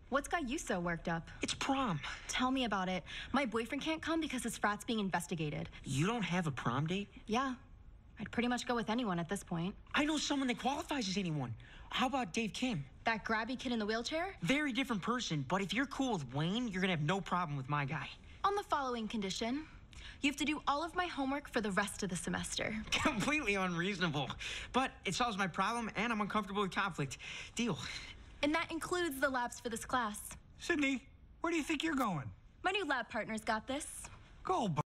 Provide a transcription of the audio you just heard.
What's got you so worked up? It's prom. Tell me about it. My boyfriend can't come because his frat's being investigated. You don't have a prom date? Yeah. I'd pretty much go with anyone at this point. I know someone that qualifies as anyone. How about Dave Kim? That grabby kid in the wheelchair? Very different person, but if you're cool with Wayne, you're gonna have no problem with my guy. On the following condition. You have to do all of my homework for the rest of the semester. Completely unreasonable. But it solves my problem, and I'm uncomfortable with conflict. Deal. And that includes the labs for this class. Sydney, where do you think you're going? My new lab partner's got this. Go,